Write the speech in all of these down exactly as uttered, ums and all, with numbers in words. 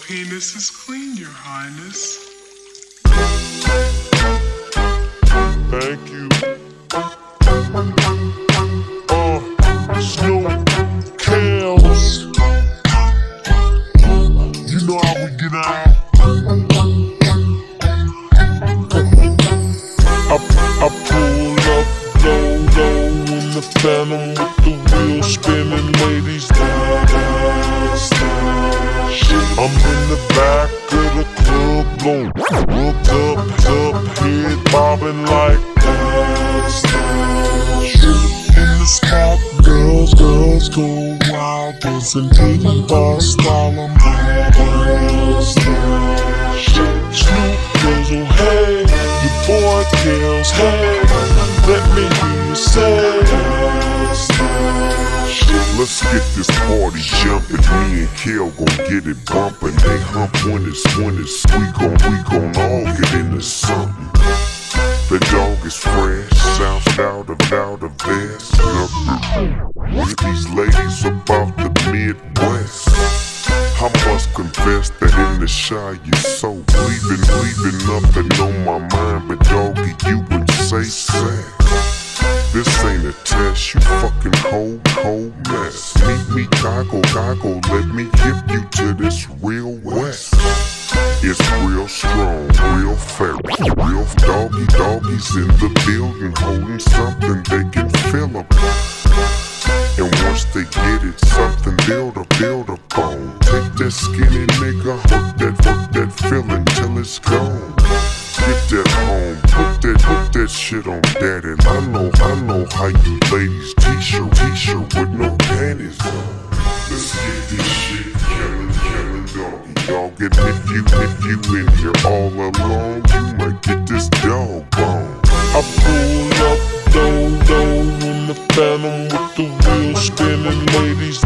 penis is clean, Your Highness. Thank you. Uh, Snoop, Kells. You know how we get out. I, I pull up low, low in the Phantom with the wheel spinning, ladies. I'm in the back of the club, blowing hooked up, up, head bobbing like in the spot, girls, girls go wild, dancing titty bar style. I'm Snoop goes, oh hey, your boy Kells, hey, let me hear you say. Let's get this party jumpin', me and Kell gon' get it bumpin'. They hump when it's, when it's, we gon', we gon' all get into something. The dog is fresh, south out of, out of West. With these ladies about the Midwest, I must confess that in the shy you're so bleeding, bleeding up and on my mind. But doggy, you would say sex. This ain't a test, you fucking cold, cold mess. Meet me, goggle, goggle, let me give you to this real west. It's real strong, real fat, real doggy, doggies in the building, holding something they can feel up. And once they get it, something build a, build a bone. Take that skinny nigga, hook that, hook that feeling till it's gone. Get that home, put that, put that shit on daddy. I know, I know how you ladies t-shirt, t-shirt with no panties on. Let's get this shit killin', killin' doggy, dog. And if you, if you in here all alone, you might get this dog bone. I pull up, low, low in the Phantom with the wheel spinning, ladies.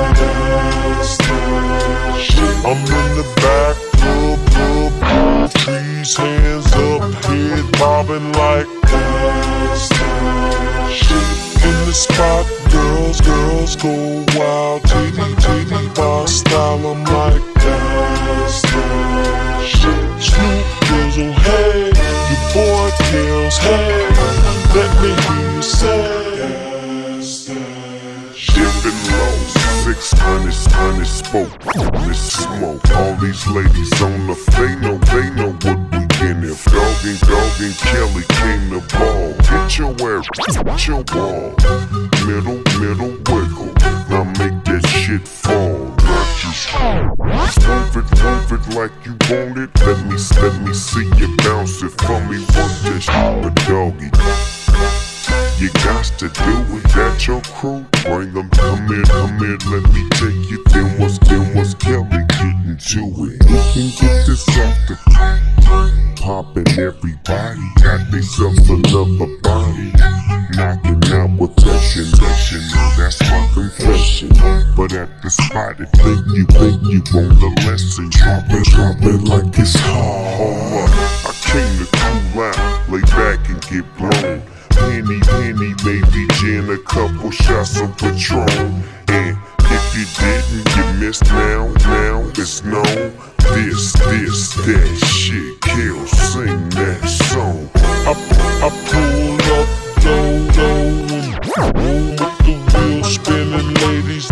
I'm in the back, club, club, club, trees, hands up, head bobbing like in the spot, girls, girls go wild, titty, titty, bar style. I'm like Snoop goes, oh hey, your boy Kells, hey, let me hear you say. Dipping low, six hundred, hundred spoke, this smoke. All these ladies on the, they know, they know what we in. If Dog and Dog and Kellly came to ball, hit your ass, hit your wall. Middle, middle wiggle, now make that shit fall. Not just move it, move it like you want it. Let me, let me see you bounce it for me. Work this shit, but doggy, you got to do it. That your crew, bring them, come in, come in, let me take you. Then what's, then what's Kellly getting to it? We can get this after poppin', everybody got themselves another body. Knocking out with passion, passion, that's my confession. But at the spot, it think you, think you want the lesson. Drop it, drop it like it's hard. Hold up, I came to cool out, lay back and get blown. Penny, penny, baby gin, a couple shots of Patron. And if you didn't, you missed now, now it's known. This, this, that shit, Kell, sing that song. I, I pull up, low, low, with the wheel spinning, ladies.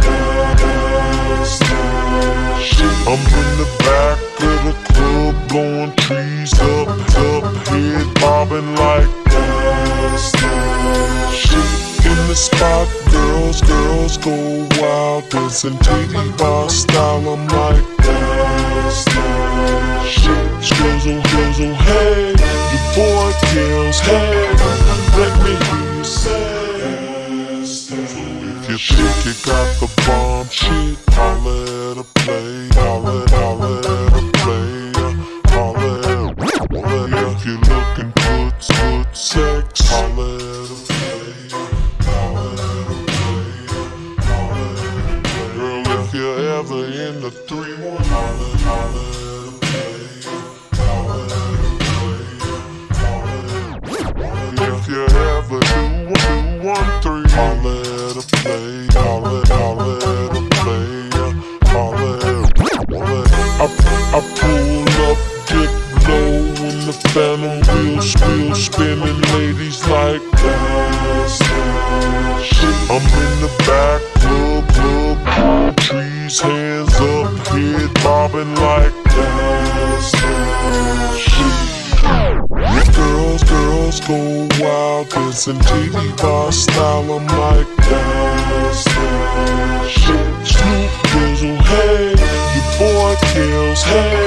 I'm in the back of the club, blowing trees up, up, head bobbing like in the spot, girls, girls go wild, dancing titty bar style. I'm like Skills, oh, skills, oh, hey, your boy Kells, hey, let me hear you say. So if you think you got the bomb shit, holla at a play, holla, holla at a player, holla at, holla at. If you looking good, good sex, holla at a player, holla at a player, holla at a player. Girl, if you're ever in the three one, holla, holla at a player, holla at a player, holla at a player. If you ever do two, one, three, holla at a player, holla, holla at a player, holla at a player. wheels, wheels spinning, ladies like that's that shit. I'm in the back, club, club, palm trees, hands up, head bobbing like that's that shit. Girls, girls go wild, dancing T V bar style, I'm like that's that shit. Snoop Dizzle, hey, your boy kills, hey.